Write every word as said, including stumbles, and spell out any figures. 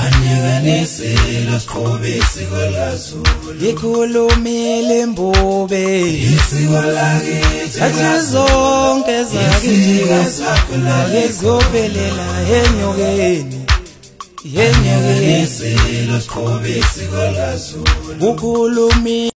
Andiganisilo siqhube isiko laZulu Ngikhulumile imbube isiko lakithi athi zonke zakithi ngizophelela enyokeni enyokeni Andiganisilo siqhube isiko laZulu ukhulumile